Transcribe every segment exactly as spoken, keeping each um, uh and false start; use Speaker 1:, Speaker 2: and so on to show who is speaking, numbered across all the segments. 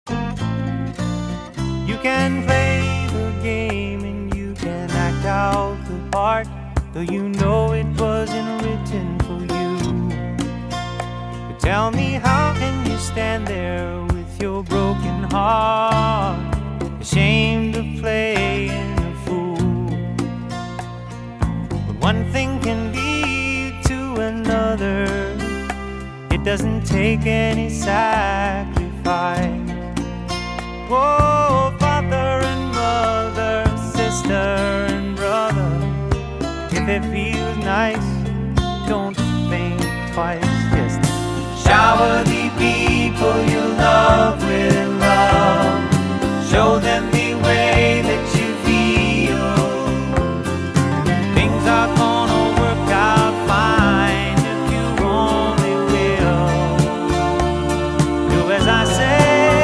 Speaker 1: You can play the game and you can act out the part, though you know it wasn't written for you. But tell me, how can you stand there with your broken heart, ashamed of playing a fool? But one thing can lead to another. It doesn't take any sacrifice. Whoa, father and mother, sister and brother, if it feels nice, don't think twice. Just shower the people you love with love. Show them the way that you feel. Things are gonna work out fine if you only will. Do as I say.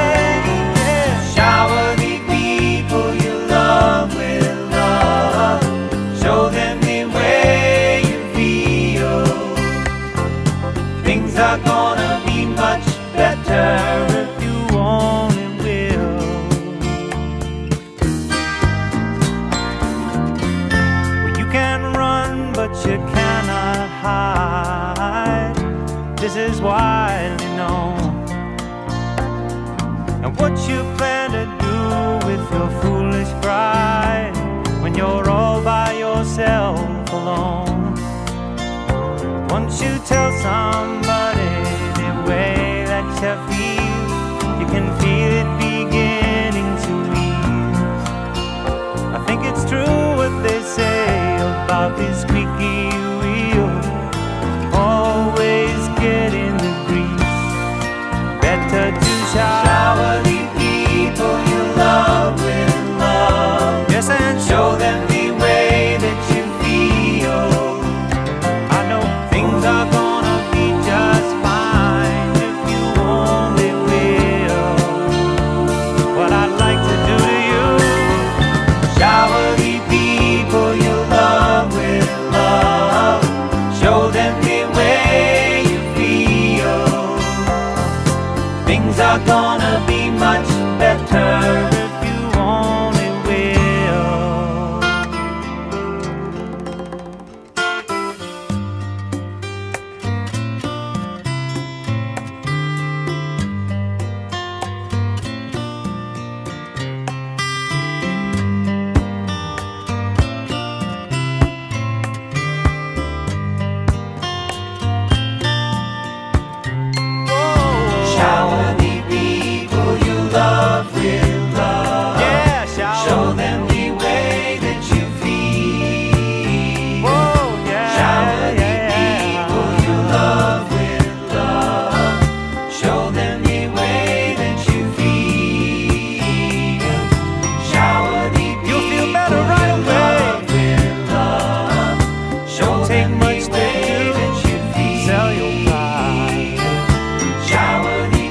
Speaker 1: Shower the people you love with love. Show them the way you feel. Things are gonna be much better if you only will. Well, you can run, but you cannot hide. This is widely known. And what you plan to do with your foolish pride when you're all by yourself alone? Once you tell somebody the way that you feel, you can feel it beginning to ease. I think it's true what they say about this squeaky wheel, always getting the grease. Better to shower the people you love with love. Yes, and show them the way that you feel. I know things are gonna be just fine if you only will. What I'd like to do to you, shower the people you love with love. Show them the way you feel. Things are gonna be much better if you only will. Shower the people you love with love. Yeah, shower. Show them the way that you feel. Whoa, yeah, shower yeah, the people yeah. you love with love. Show them the way that you feel. Shower the people You'll feel better right you away. love with love. Show Don't take them much the way that you feel. Sell your pride. Shower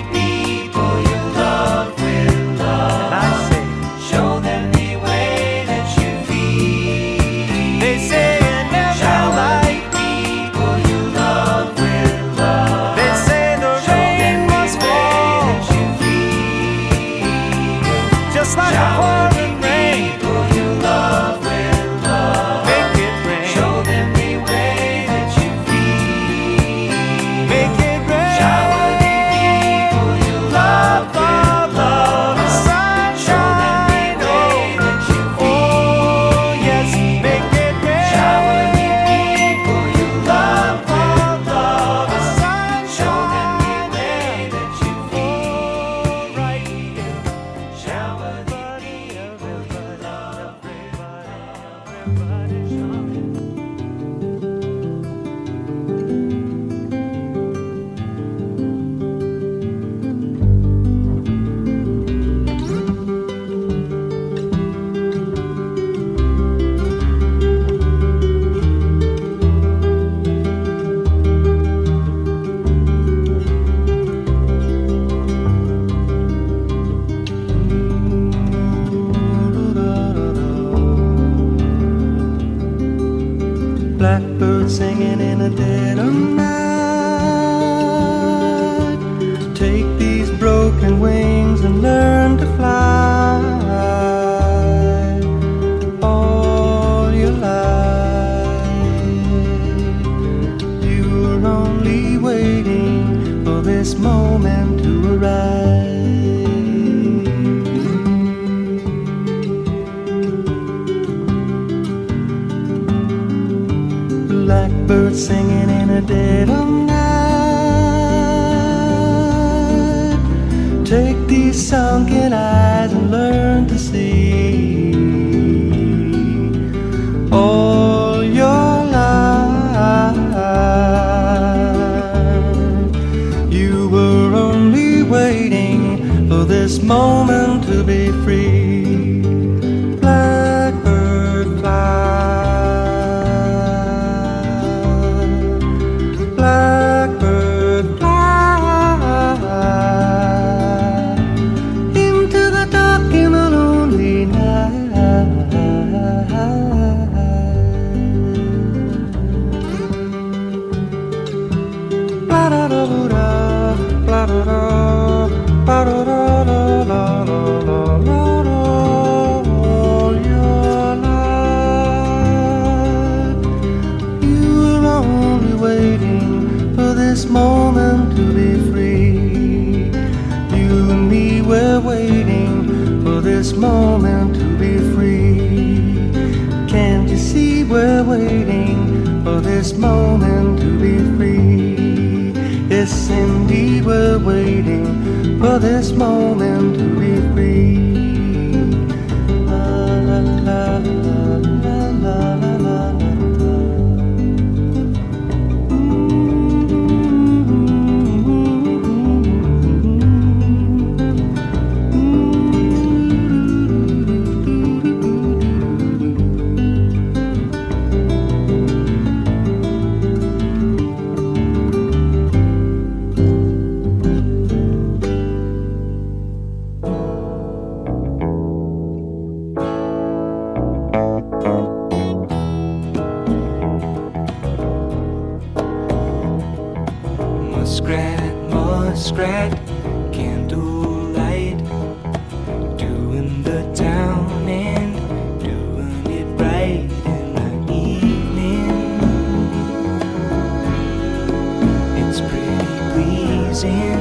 Speaker 1: just like a pouring rain. People you love with love. Make it rain. Show them the way that you feel. Make it rain. Shower the people you love with love. Sunshine. Show them the way that you feel. Oh yes, make it rain. Shower the people you love with love. Sunshine. Show them the way that you feel. Right here. Shower. Blackbird singing in the dead of night. Take these broken wings and learn
Speaker 2: singing in the dead of night. Take these sunken eyes and learn to see. All your life you were only waiting for this moment to be free. Blackbird fly, blackbird fly into the dark and the lonely night. Blah da da da, blah da da, blah da da da da da da. All your life you were only waiting for this moment to be free. You and me were waiting for this moment to be free. Can't you see we're waiting for this moment to be free? Yes, indeed, we're waiting for this moment to be free. La la la la la la la la.
Speaker 1: Muskrat, muskrat, candlelight, doing the town and doing it right in the evening. It's pretty pleasing.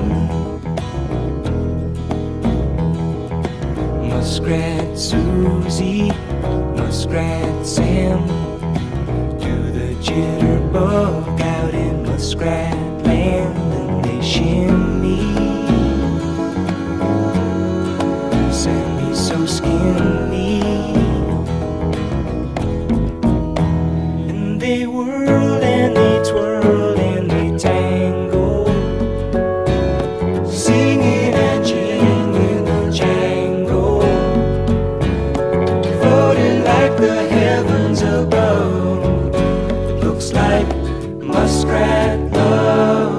Speaker 1: Muskrat Susie, Muskrat Sam, do the jitterbug out in Muskrat land, and they shimmy. Sammy's so skinny, and they whirl and they twirl and they tangle, singing and jingling the jangle, floating like the heavens above. Looks like muskrat love.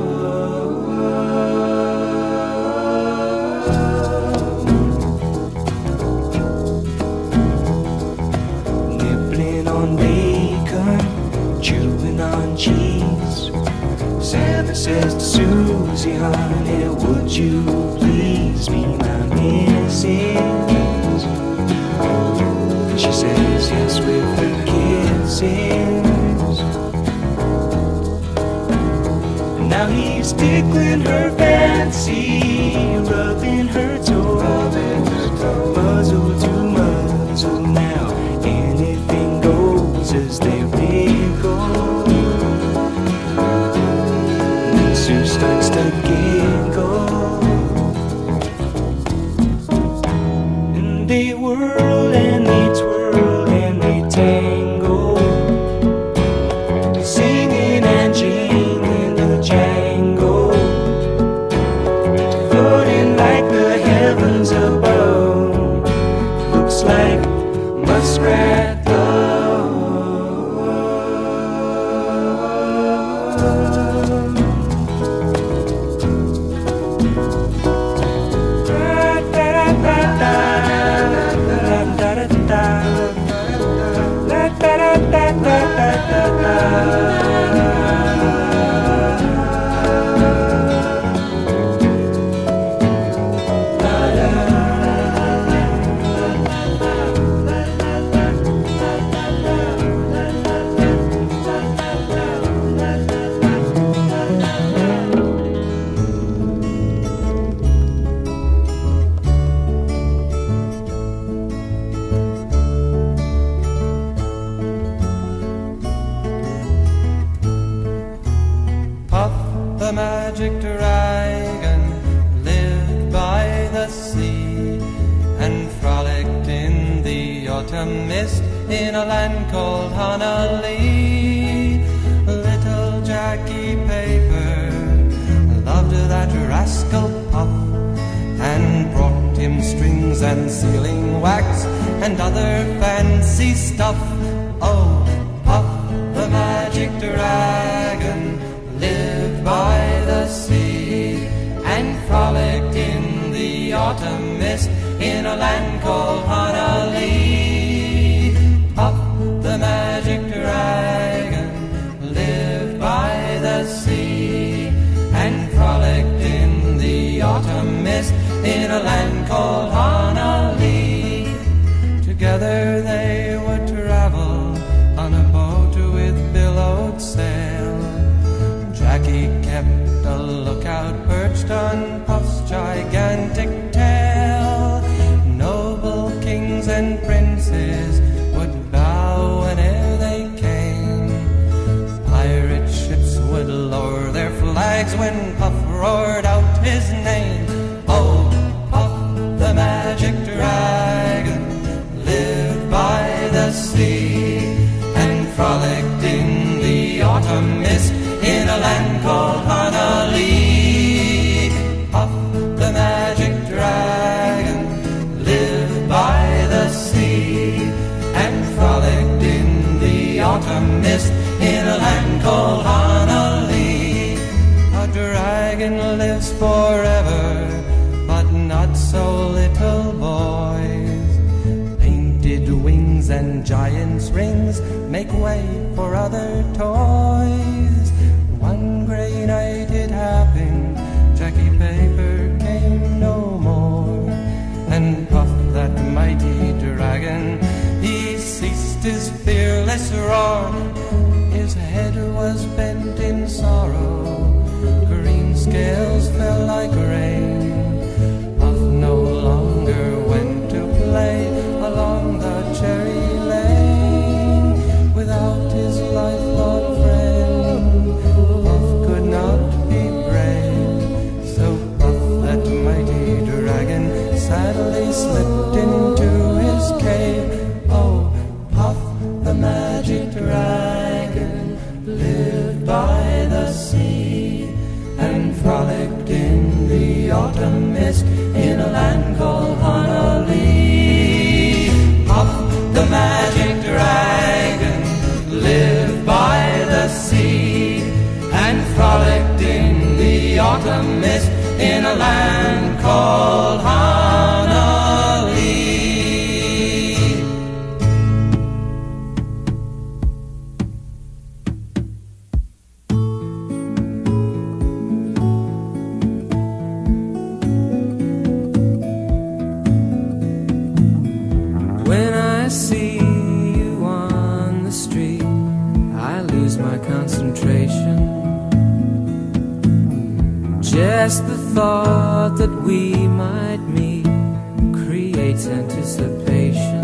Speaker 1: Nibbling on bacon, chewing on cheese. Santa says to Susie, honey, would you please be my missus? She says yes with her kisses. Now he's tickling her fancy, rubbing her toes, muzzle to muzzle. Now anything goes as they wriggle. And Sue starts to giggle, and they whirl and they twirl and they tangle, singing and jingling the jangle, floating like the heavens above. Looks like muskrat love. Da, da, da, da, da, da,
Speaker 2: the sea, and frolicked in the autumn mist in a land called Honolulu. Little Jackie Paper loved that rascal Puff, and brought him strings and sealing wax and other fancy stuff. Oh, Puff the magic dragon lived by the sea, and frolicked in the autumn mist in a land called Honolulu. Puff the magic dragon lived by the sea, and frolicked in the autumn mist in a land called Honolulu. Together they would travel on a boat with billowed sail. Jackie kept a lookout perched on Puff's gigantic tail. Noble kings and princes would bow whene'er they came. Pirate ships would lower their flags when Puff roared out his name. Oh, Puff the magic dragon lived by the sea, and frolicked in the autumn mist in a land called Honolulu. Puff the magic dragon lived by the sea, and frolicked in the autumn mist in a land called Honolulu. A dragon lives forever, but not so little boys. Painted wings and giant's rings make way for other toys. One grey night it happened, Jackie Paper came no more, and Puff that mighty dragon, he ceased his fearless roar. His head was bent in sorrow, green scales fell like rain. Puff no longer went to play along the cherry lane. Without his lifelong friend, Puff could not be brave. So Puff that mighty dragon sadly slipped into his cave. Oh, Puff the magic dragon lived by the sea, and frolicked in the autumn mist in a land called Honolulu. Puff the magic dragon lived by the sea, and frolicked in the autumn mist in a land called Honolulu.
Speaker 1: When I see you on the street, I lose my concentration. Just the thought that we might meet creates anticipation.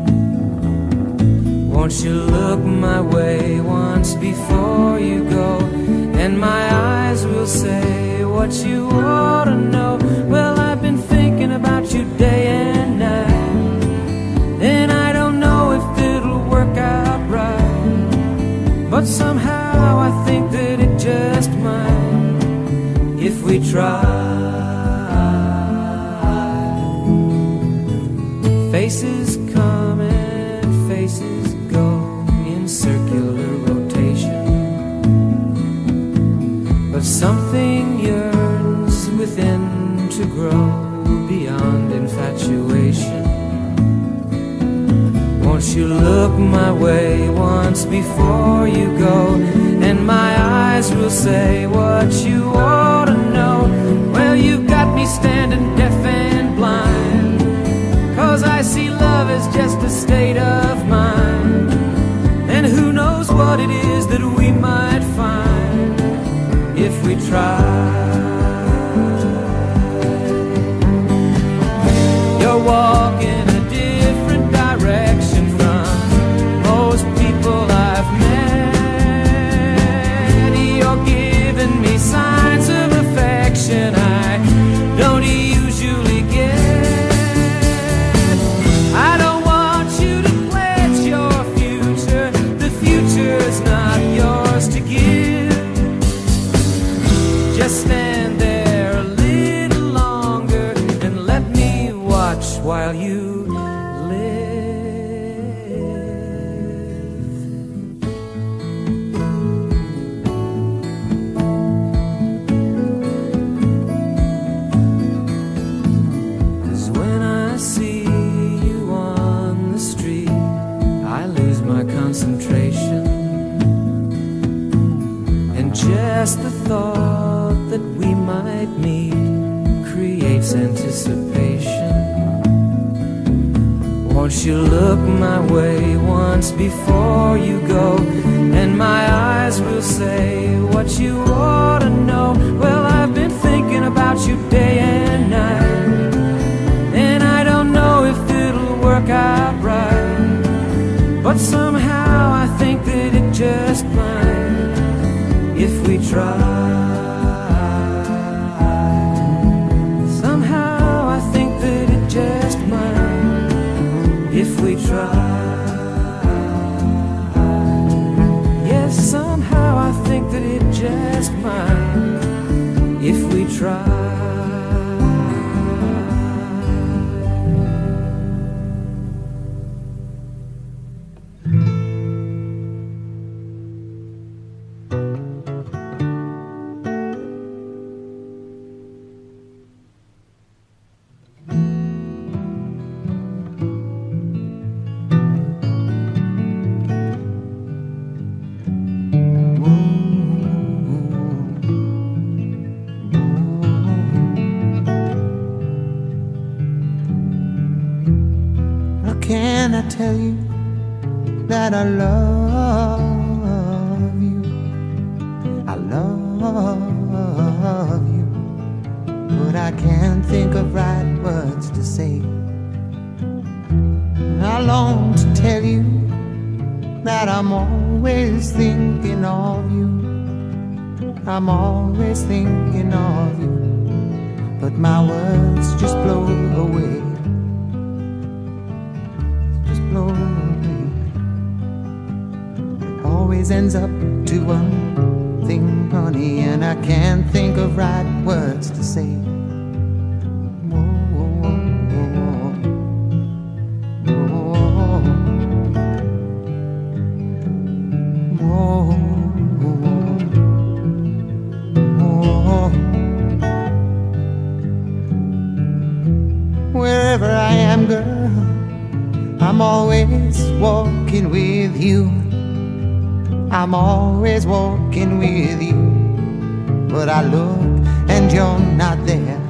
Speaker 1: Won't you look my way once before you go, and my eyes will say what you ought to know. Well, I've been thinking about you day and night, and I don't know if it'll work out right, but somehow I think that it just might, if we try. Faces come and faces go in circular rotation, but something yearns within to grow beyond infatuation. Won't you look my way once before you go, and my eyes will say what you ought to know. Well, you've got me standing deaf and blind, 'cause I see love as just a state of mind, and who knows what it is that we might find if we try. You're walking a different direction from most people I've met. You're giving me signs of affection I don't usually while you concentration, and just the thought that we might meet creates anticipation. Won't you look my way once before you go, and my eyes will say what you ought to know. Well, I've been thinking about you day and night, and I don't know if it'll work out right, but somehow I think that it just might if we try. Somehow I think that it just might if we try. Yes, somehow I think that it just might if we try.
Speaker 2: Can I tell you that I love you? I love you, but I can't think of right words to say. I long to tell you that I'm always thinking of you. I'm always thinking of you, but my words just blow away. It always ends up to one thing, honey, and I can't think of right words to say. Whoa, whoa, whoa, whoa. Wherever I am, girl, I'm always walking with you. I'm always walking with you, but I look and you're not there.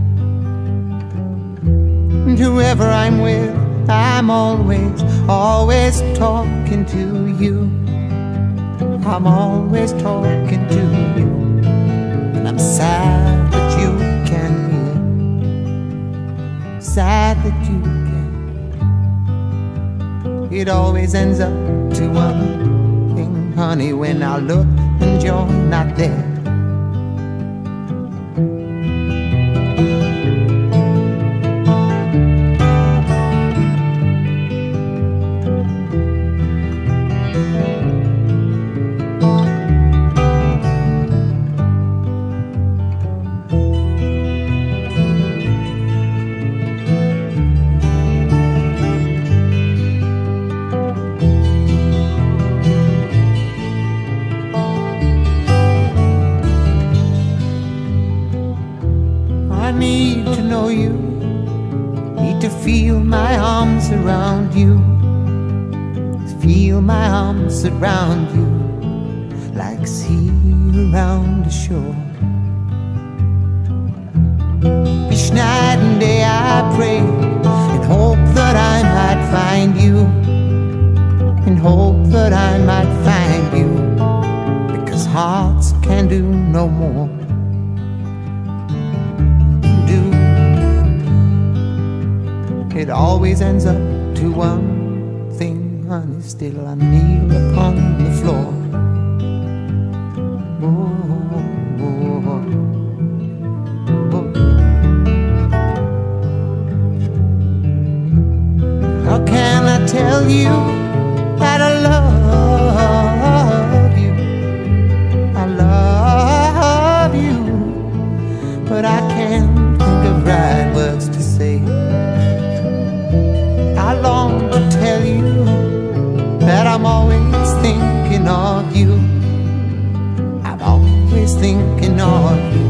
Speaker 2: And whoever I'm with, I'm always, always talking to you. I'm always talking to you, and I'm sad that you can't hear. Sad that you can't. It always ends up to one thing, honey, when I look and you're not there. I need to know you, need to feel my arms around you, feel my arms around you, like sea around the shore. Each night and day I pray and hope that I might find you, and hope that I might find you, because hearts can do no more. It always ends up to one thing, honey, still I kneel upon the floor. Oh, oh, oh. How can I tell you that I love you? I love you, but I can't think of right words to say. I'm always thinking of you. I'm always thinking of you.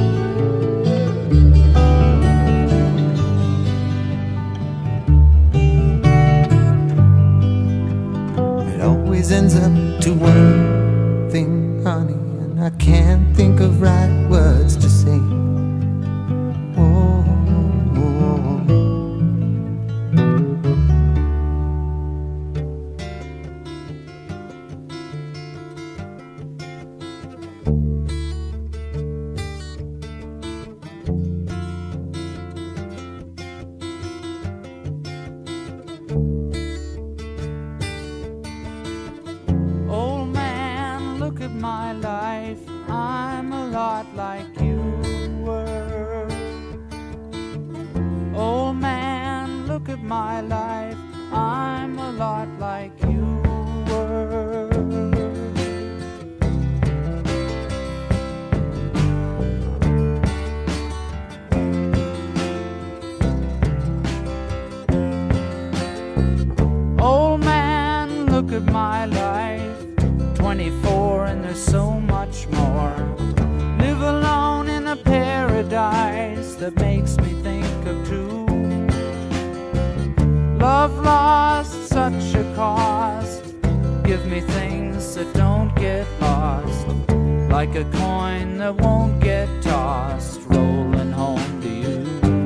Speaker 2: It always ends up to one thing, honey, and I can't think of right words to say. Oh, oh, oh.
Speaker 1: Old man, look at my life. I'm a lot like you were. Old man, look at my life. I'm a lot like you were. Old man, look at my life. twenty-four and there's so much more. Live alone in a paradise that makes me think of two. Love lost, such a cost. Give me things that don't get lost, like a coin that won't get tossed, rolling home to you.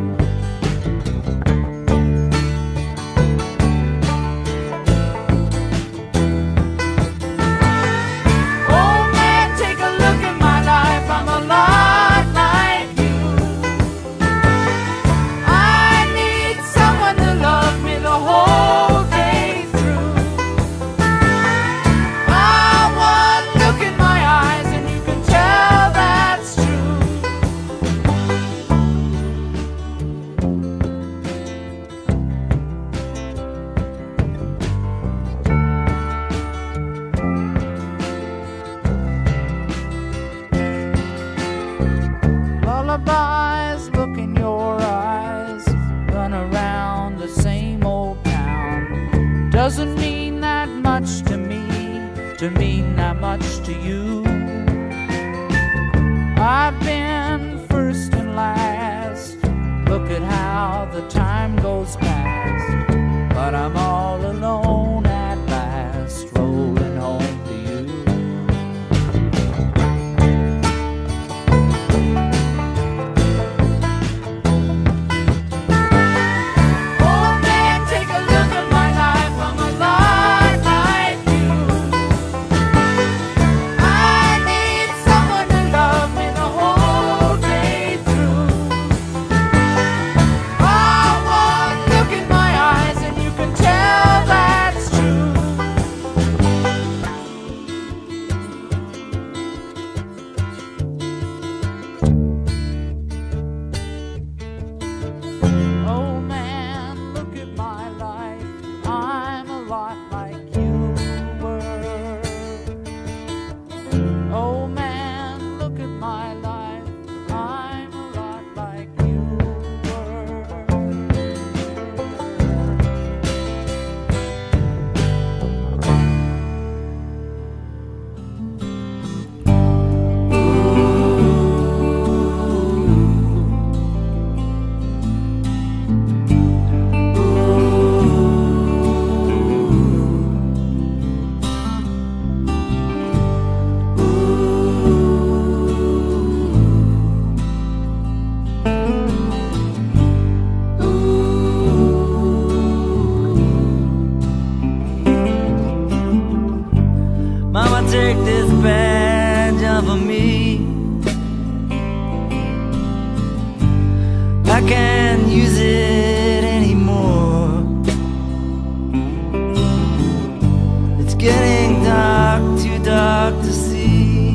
Speaker 1: Lullabies, look in your eyes. Run around the same old town. Doesn't mean that much to me, to mean that much to you. I've been first and last. Look at how the time goes past. But I'm all alone at last, rolling home to you.
Speaker 3: Take this badge off of me. I can't use it anymore. It's getting dark, too dark to see.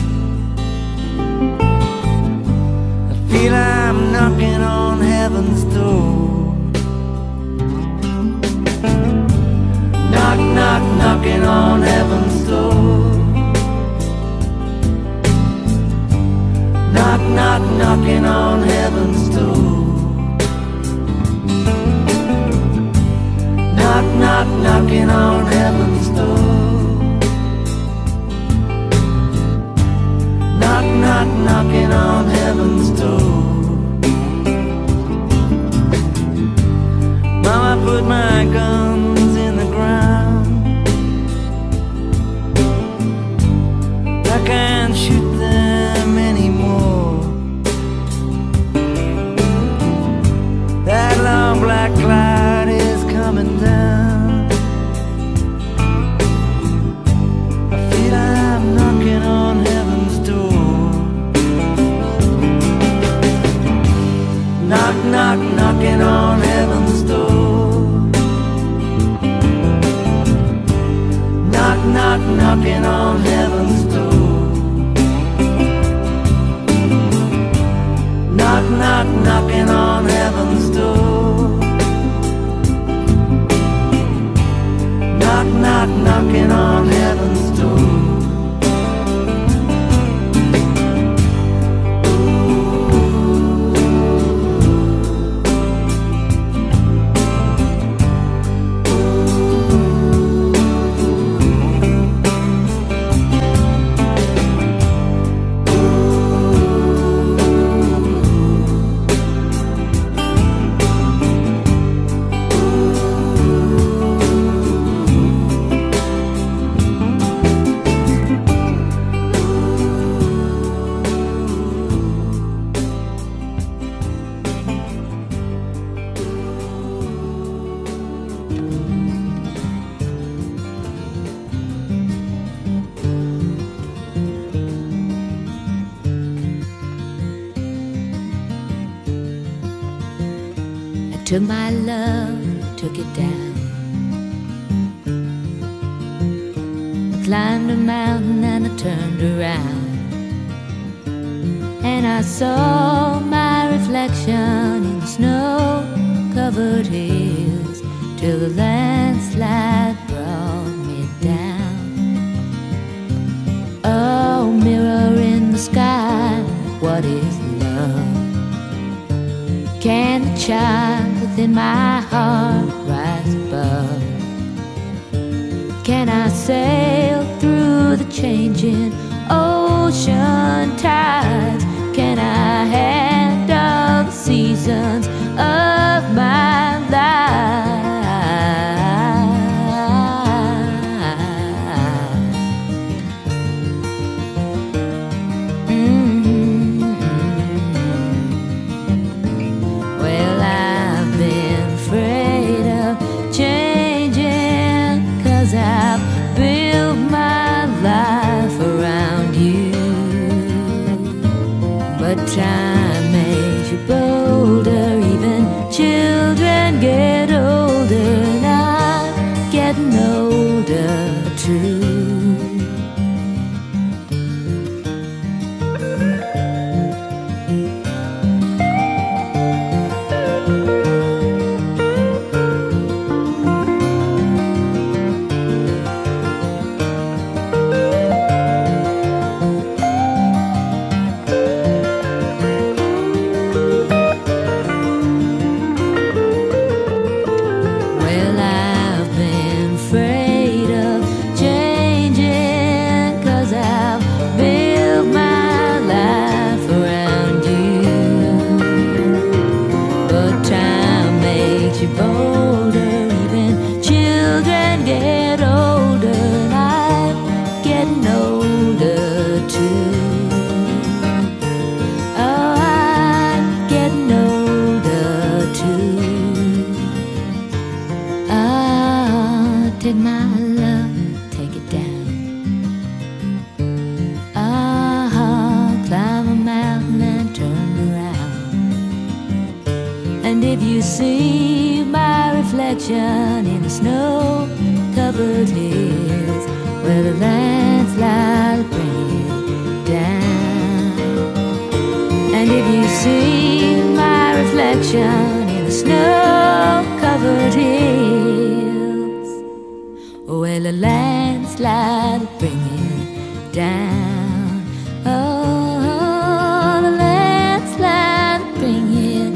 Speaker 3: I feel I'm knocking on heaven's door. Knock, knock, knocking on heaven's door. Knock, knock, knocking on heaven's door. Knock, knock, knocking on heaven's door. heaven's door. Knock, knock, knocking on heaven's door. Mama put my guns in the ground. I can't shoot them anymore. That long black cloud is coming down. I feel I'm knocking on heaven's door. Knock, knock, knocking on heaven's door. Knock, knock, knocking on heaven's door. Knock, knock, knocking on heaven's door. Knock, knock, knocking on heaven's door.
Speaker 4: Took my love, took it down. I climbed a mountain and I turned around, and I saw my reflection in the snow-covered hills, till the landslide brought me down. Oh, mirror in the sky, what is love? Can the child within my heart rise above? Can I sail through the changing ocean tides? Can I handle the seasons of my life? Time makes you bolder, even children get older, and I'm getting older too. Take my love, take it down. Ah, climb a mountain and turn around. And if you see my reflection in the snow-covered hills, where the landslide bring it down. And if you see my reflection in the snow-covered hills, well, a landslide will bring it down. Oh, the landslide will bring it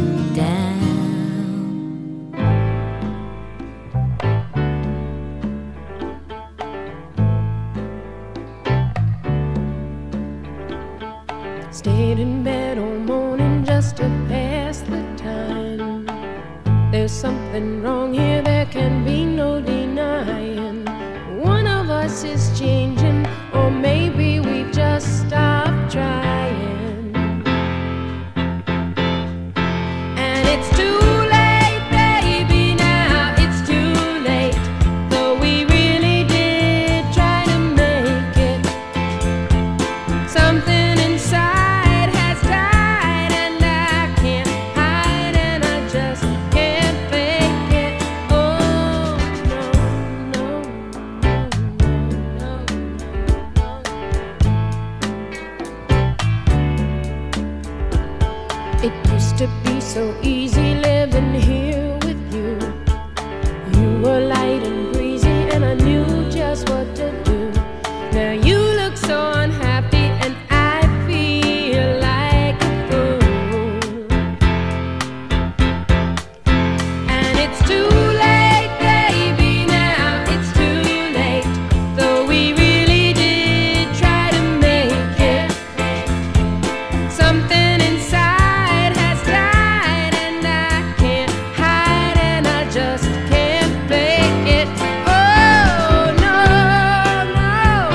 Speaker 4: down.
Speaker 5: something wrong here, there can be no denying. One of us is changing, or maybe we've just stopped trying. And it's too late, baby, now it's too late. Though we really did try to make it, something inside has died, and I can't hide, and I just can't fake it. Oh, no, no, no, no, no. It used to be so easy living here with you. You were light and breezy, and I knew just what to do. Now you look so unhappy, and I feel like a fool. And it's too late, baby, now it's too late. Though we really did try to make it, something inside has died, and I can't hide, and I just can't fake it. Oh, no, no.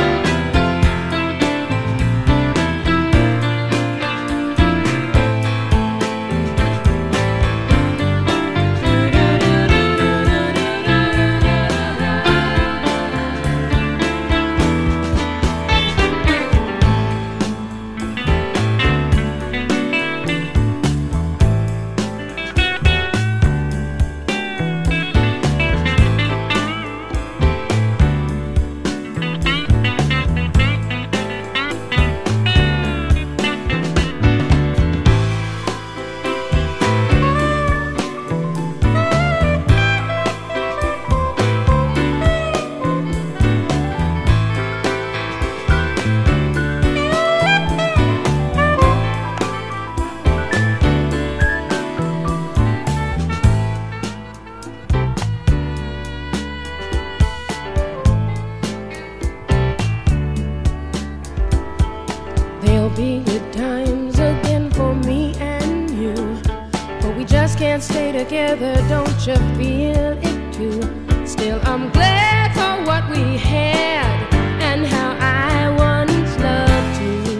Speaker 5: There'll be good times again for me and you, but we just can't stay together, don't you feel it too? Still, I'm glad for what we had and how I once loved you.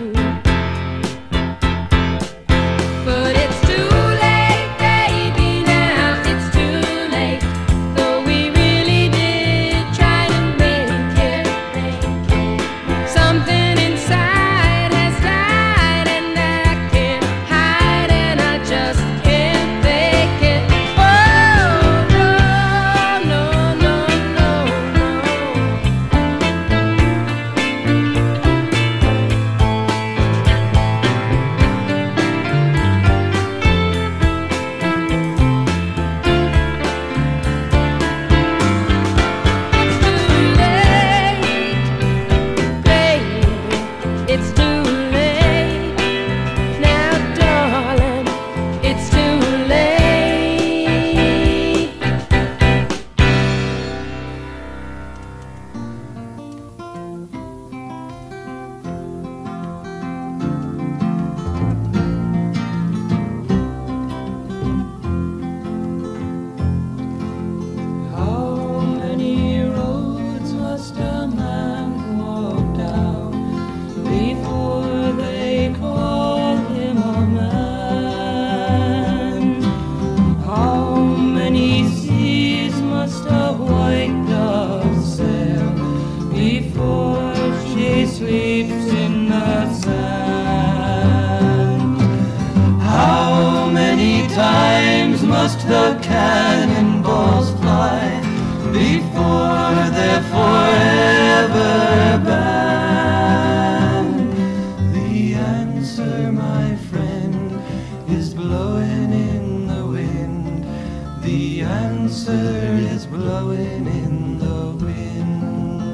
Speaker 5: But it's too late, baby, now it's too late. Though we really did try to make it, something inside has died, and I can't hide, and I just can't fake it. Oh, no, no, no, no, no. It's too late, baby. Now, darling, it's too late.
Speaker 3: How many roads must a man walk down before they call him a man? How many seas must a white dove sail before she sleeps in the sand? How many times must the cannonballs fly before they're forever banned? The answer, my friend, is blowing in the wind. The answer is blowing in the wind.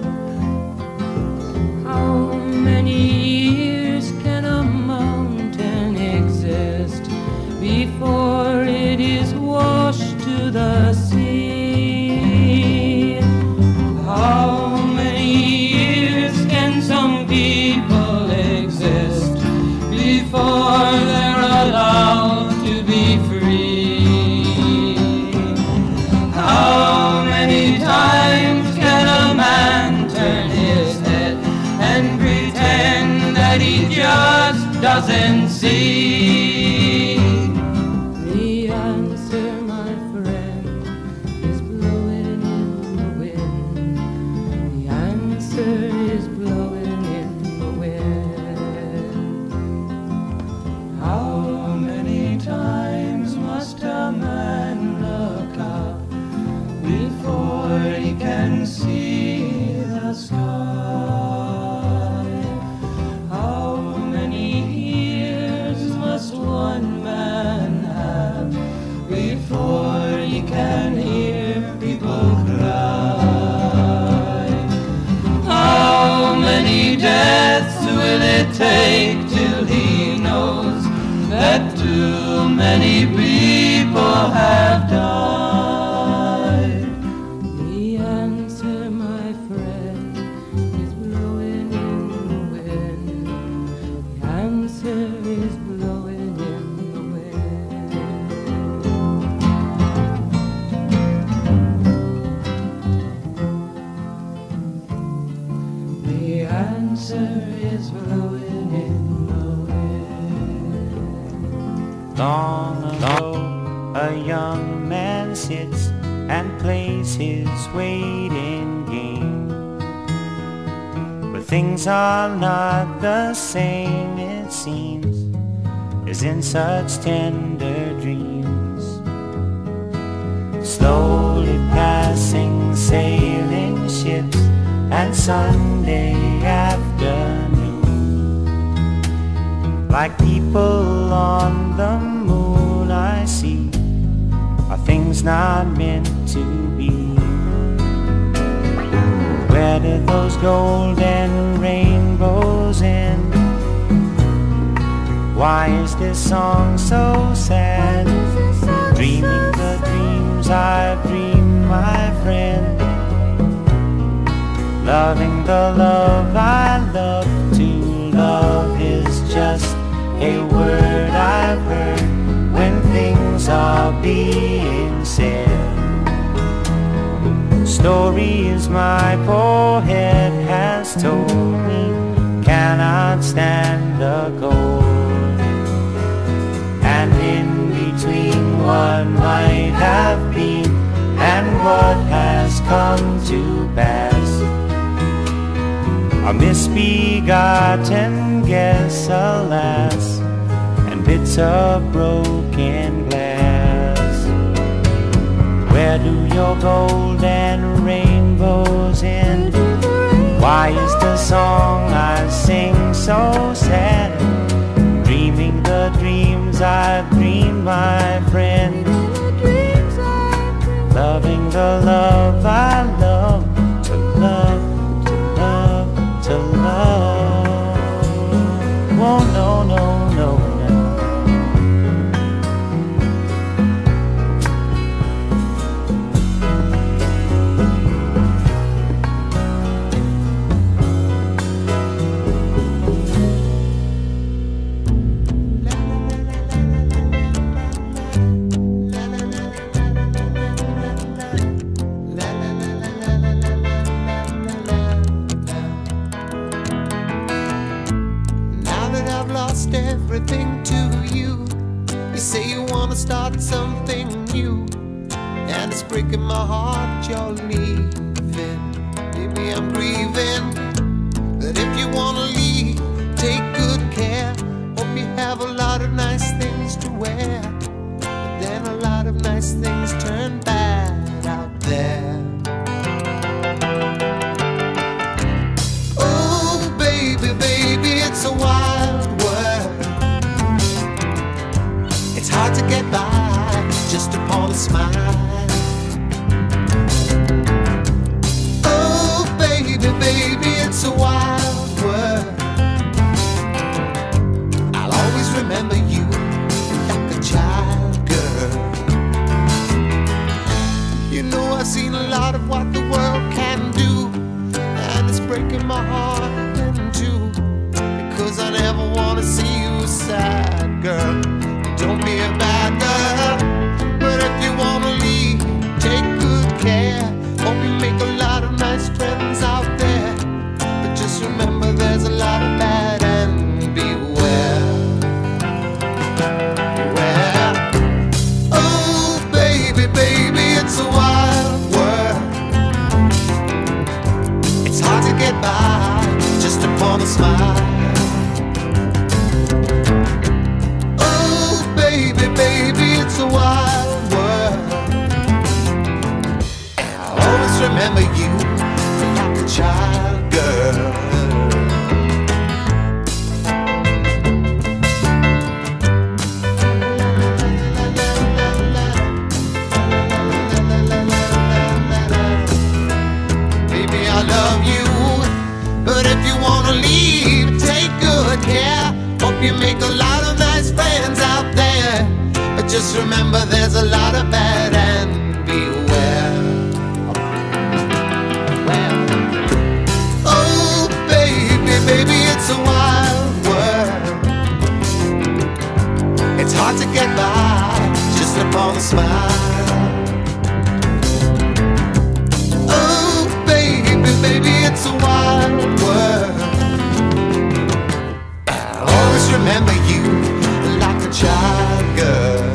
Speaker 5: How many years can a mountain exist before it is washed to the sea? How many years can some people exist before they're allowed to be free?
Speaker 3: that he just doesn't see.
Speaker 5: The answer, my friend, is blowing in the wind. The answer is blowing in the wind.
Speaker 3: How many times must a man look up before he can see the sky? How many years must one man have before he can hear people cry? How many deaths will it take till he knows that too many people have died?
Speaker 5: The answer, my friend, is blowing in the wind. The answer is blowing in the wind. The answer is blowing in the wind.
Speaker 1: Long ago, a young man sits and plays his waiting game. But things are not the same, it seems, as in such tender dreams. Slowly passing sailing ships and Sunday afternoon, like people on the moon I see, are things not meant to be. Where did those golden rainbows end? Why is this song so sad? Dreaming the dreams I dream, my friend. Loving the love I love. To love is just a word I've heard when things are being said. Stories my poor head has told me cannot stand the cold. And in between what might have been and what has come to pass, a misbegotten guess, alas, and bits of broken glass. Where do your golden rainbows end? Why is the song I sing so sad? Dreaming the dreams I've dreamed, my friend. Loving the love I love. To love, to love, to love. Oh no, no, no, no.
Speaker 2: Everything to you. You say you wanna start something new, and it's breaking my heart you're leaving. Maybe I'm grieving, but if you wanna leave, take good care. Hope you have a lot of nice things to wear, but then a lot of nice things turn bad out there. Oh baby, baby, it's a wild world. It's hard to get by just upon a smile. Oh baby, baby, it's a wild world. I'll always remember you like a child, girl. You know I've seen a lot of what the world can do, and it's breaking my heart in two, because I never wanna see you sad, girl. Don't be a bad girl, but if you wanna leave, take good care. Hope you make a lot of nice friends out there, but just remember there's a lot of bad and remember you like a child, girl. Baby, I love you, but if you wanna leave, take good care. Hope you make a lot of nice friends out there, but just remember there's a lot of bad and beware. Well, oh baby, baby, it's a wild world. It's hard to get by just upon a smile. Oh baby, baby, it's a wild world. I'll always remember you like a child, girl.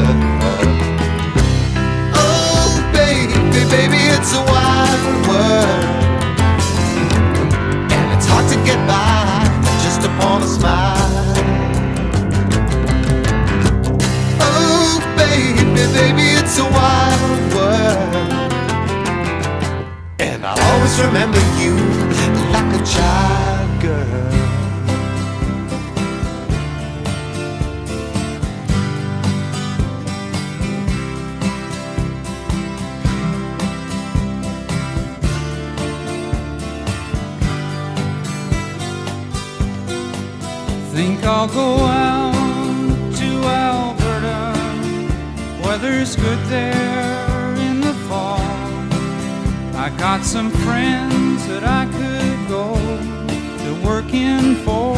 Speaker 2: Oh baby, baby, it's a wild world, and it's hard to get by just upon a smile. Oh baby, baby, it's a wild world, and I'll always remember you like a child, girl.
Speaker 3: Think I'll go out to Alberta. Weather's good there in the fall. I got some friends that I could go to working for.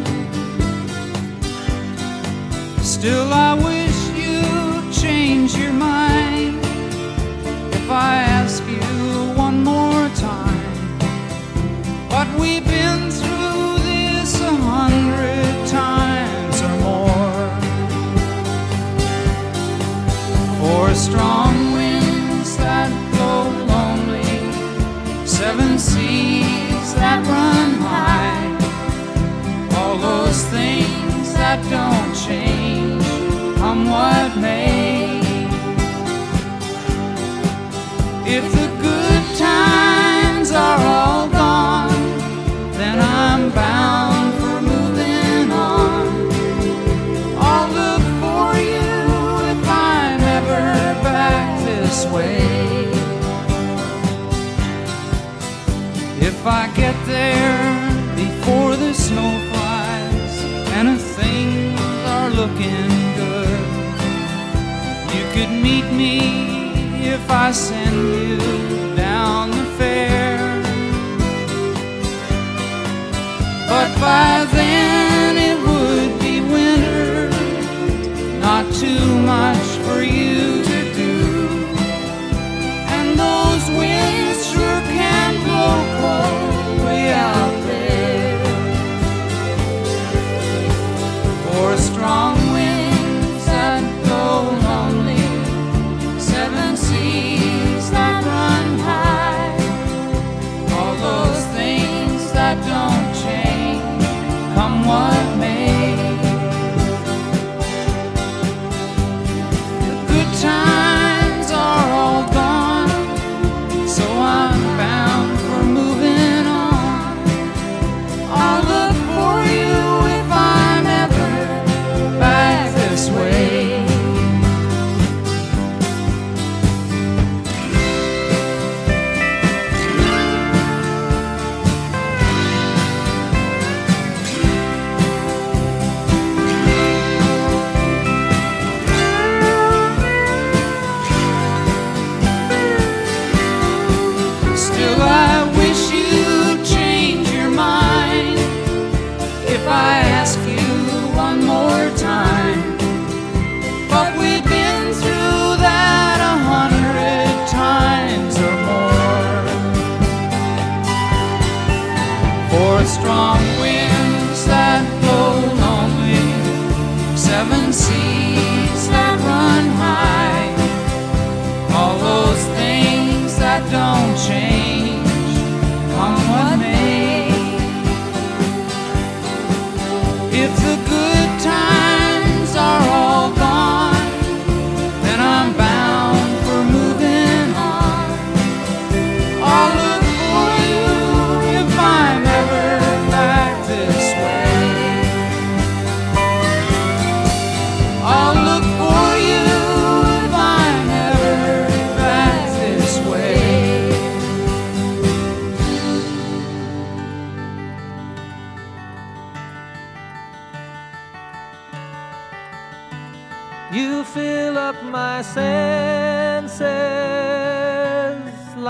Speaker 3: Still I wish you'd change your mind if I ask you one more time. But we've been through this a hundred times or more. For strong winds that blow lonely, seven seas that run high, all those things that don't change, come what may. If the good times are all gone, then I'm bound for moving on. I'll look for you if I'm ever back this way. If I get there before the snow flies and things are looking good, you could meet me if I send you down the fair. But by then it would be winter, not too much for you to do, and those winds sure can blow cold way out there. For strong winds that blow lonely, seven seas that run high, all those things that don't change, come what may. The good times are all gone, so I'm bound for moving on. I'll look for you if I'm ever back this way. Still I wish you'd change your mind if I ask you one more time. But we've been through that a hundred times or more. For strong winds that blow lonely, seven seas that run high, all those things that don't change, come what may. If the good times are all gone, then I'm bound for moving on.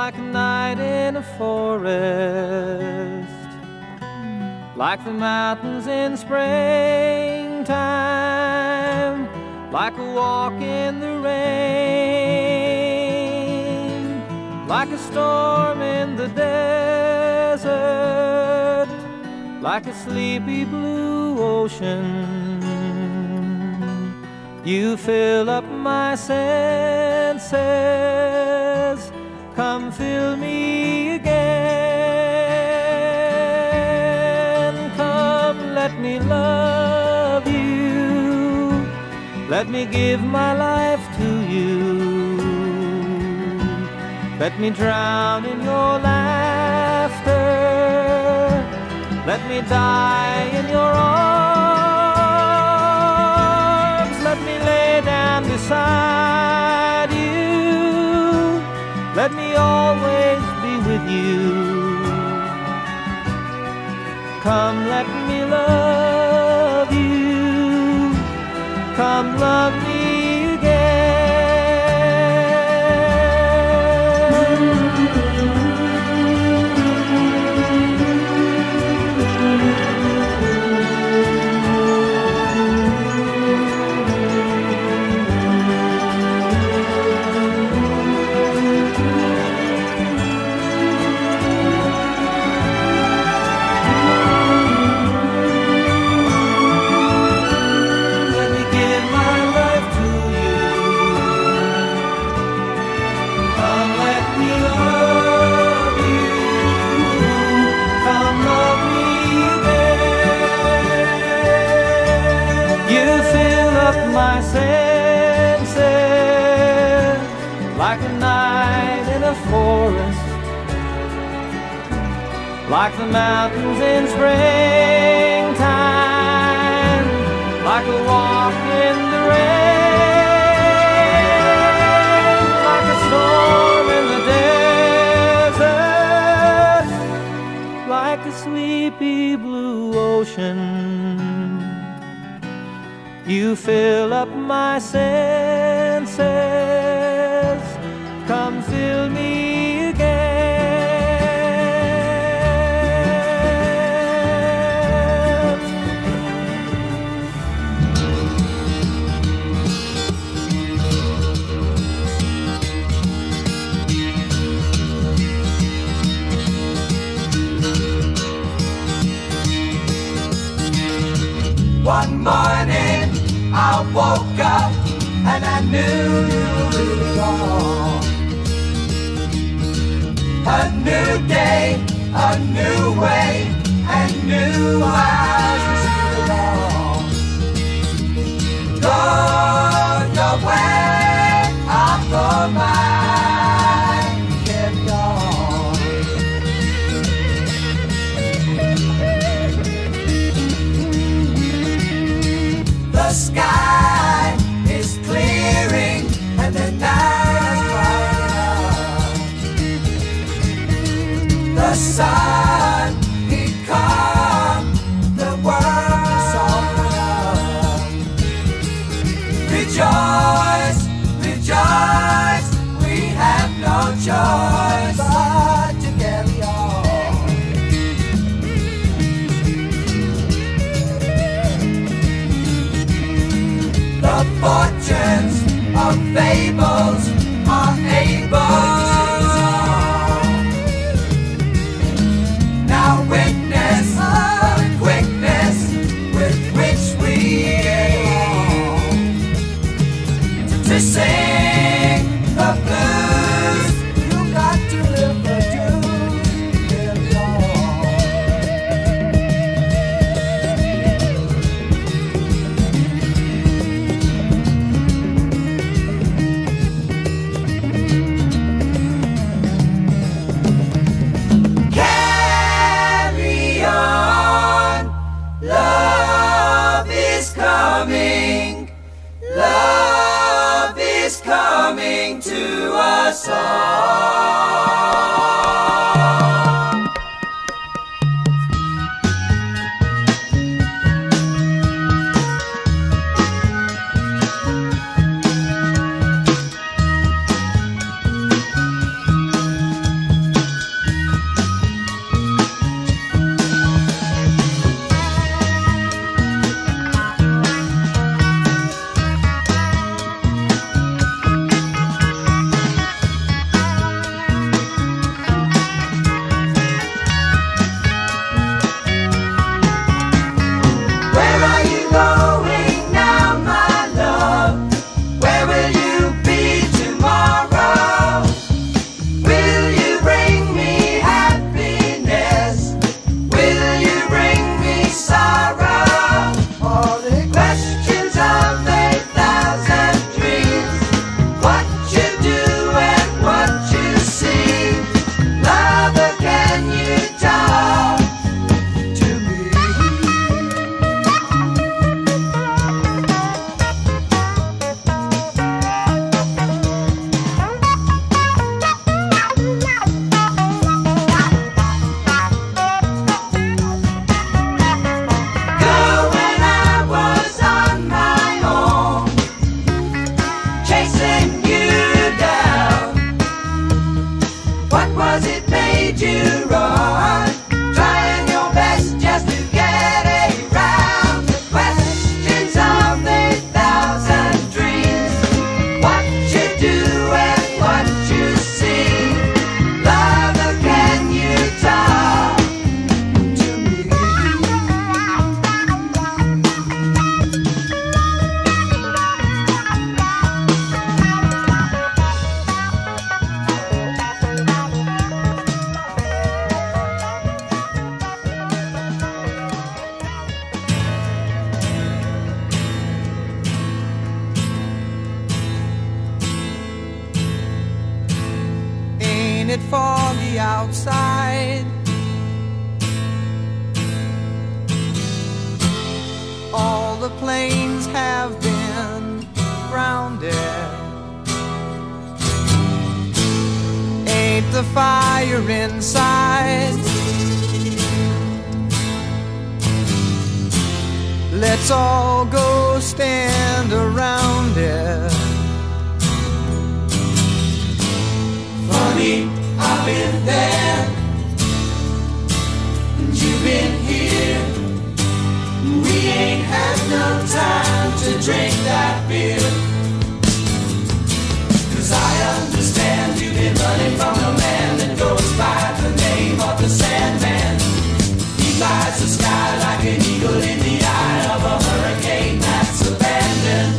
Speaker 2: like a night in a forest, like the mountains in springtime, like a walk in the rain, like a storm in the desert, like a sleepy blue ocean. You fill up my senses, come fill me again. Come, let me love you, let me give my life to you. Let me drown in your laughter, let me die in your arms. Let me lay down beside you, let me always be with you. Come, let me love you, come love me again. My senses, like a night in a forest, like the mountains in springtime, like a walk in the rain, like a storm in the desert, like a sleepy blue ocean. You fill up my senses, come fill me again.
Speaker 1: One morning I woke up and I knew it was wrong. A new day, a new way, and new eyes to see along. Go your way, I'll go mine, carry on. The sky is clearing and the night is bright. The sun, he come, the world is open up. Rejoice, rejoice, we have no choice but to carry on. The fortunes of fables are able to solve. Now witness the quickness with which we get along. To sing the blues, you got to run, trying your best just to get around the questions of a thousand dreams. What you do and what you see, lover, can you talk to me?
Speaker 3: Ain't it foggy outside? All the planes have been grounded. Ain't the fire inside? Let's all go stand around it.
Speaker 1: Funny, I've been there, and you've been here. We ain't had no time to drink that beer. 'Cause I understand you've been running from a man that goes by the name of the Sandman. He flies the sky like an eagle in the eye of a hurricane that's abandoned.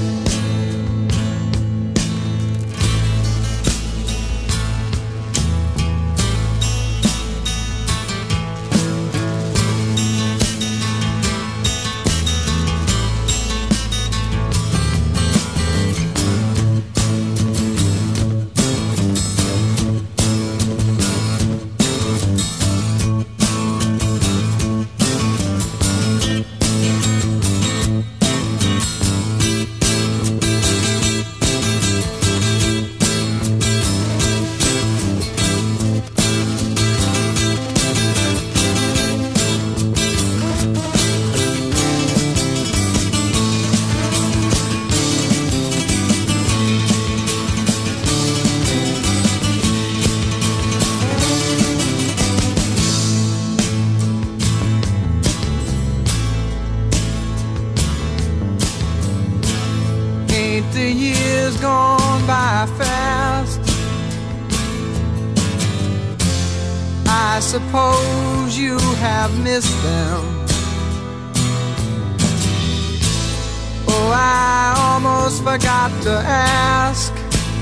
Speaker 3: The years gone by fast. I suppose you have missed them. Oh, I almost forgot to ask,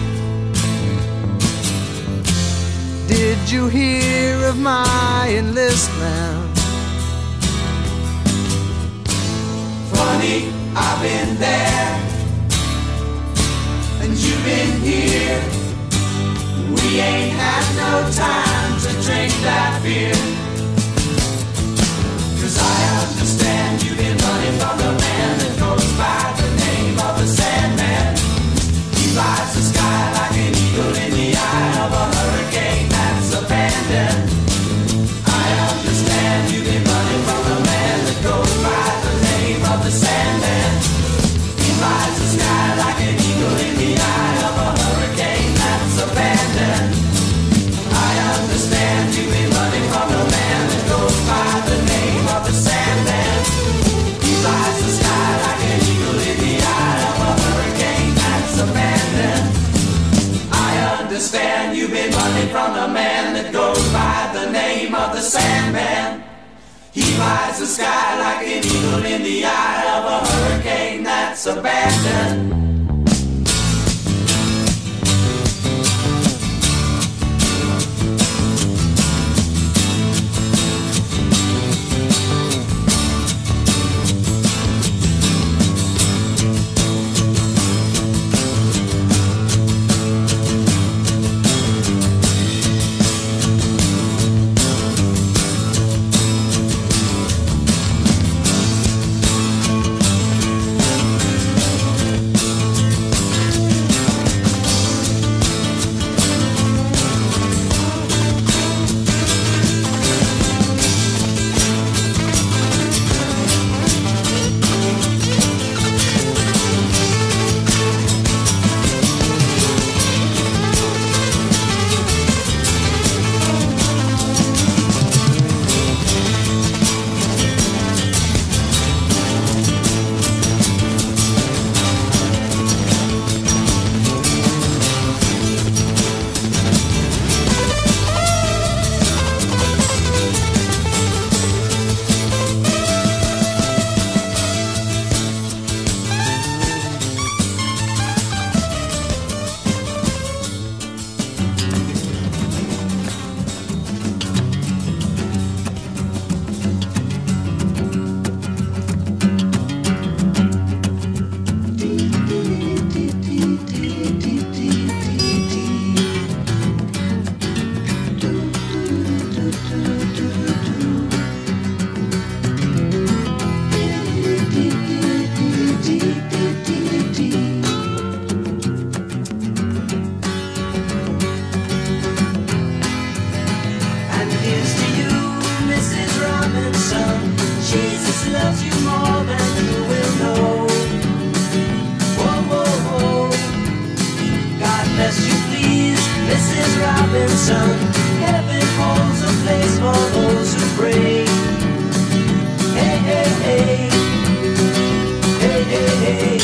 Speaker 3: did you hear of my enlistment?
Speaker 1: Funny, I've been there, and you've been here. We ain't had no time to drink that beer. 'Cause I understand you've been running from the man that goes by the name of the Sandman. He flies the sky like an eagle in the eye of a hurricane that's abandoned. I understand you've been running from the man that goes by the name of the Sandman. He flies the sky like an eagle in the eye of a hurricane that's abandoned. I understand you've been running from the man that goes by the name of the Sandman. He flies the sky like an eagle in the eye of a hurricane that's abandoned. I understand you've been running from the man that goes by the name of the Sandman. He flies the sky like an eagle in the eye of a hurricane that's abandoned. Robinson. Heaven holds a place for those who pray. Hey, hey, hey. Hey, hey, hey.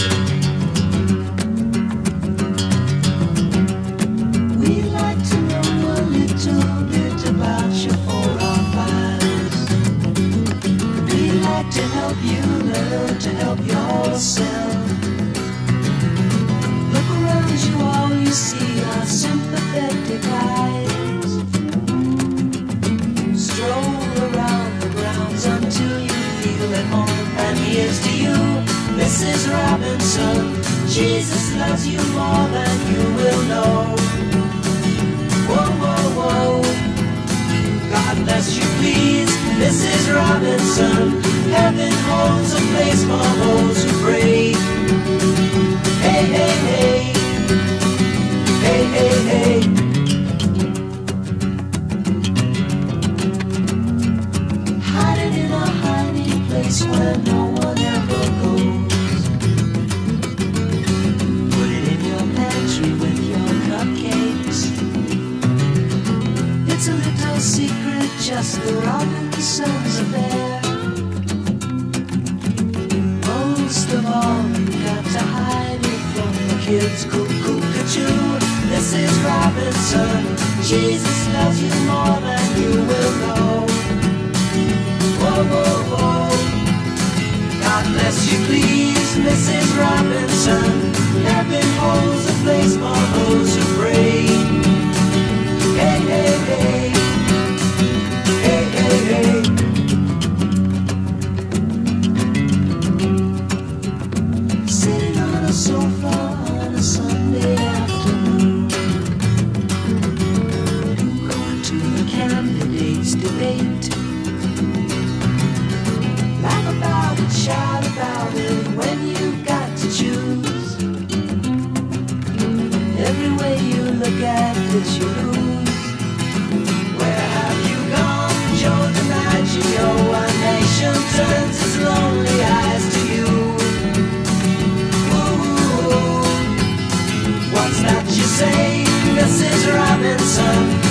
Speaker 1: We'd like to know a little bit about your forefathers. We'd like to help you learn to help yourself. Look around you, all you see are sympathetic eyes. Stroll around the grounds until you feel at home. And here's to you, Missus Robinson. Jesus loves you more than you will know. Whoa, whoa, whoa. God bless you, please, Missus Robinson. Heaven holds a place for those who pray. Hey, hey, hey. Hey, hey, hey. Hiding in a hiding place where no one ever goes. Put it in your pantry with your cupcakes. It's a little secret, just the Robinsons affair. Most of all, you got to hide it from the kids. Cuckoo-cuckoo, Missus Robinson. Jesus loves you more than you will know. Whoa, whoa, whoa. God bless you, please, Missus Robinson. Heaven holds a place for those who pray. Hey, hey, hey. Hey, hey, hey. Sitting on a sofa on a Sunday afternoon, going to the candidates' debate. Laugh about it, shout about it when you've got to choose. Every way you look at it, you lose. Where have you gone, Joe DiMaggio? A nation turns its lonely eyes to you. Ooh, what's that you say, Missus Robinson?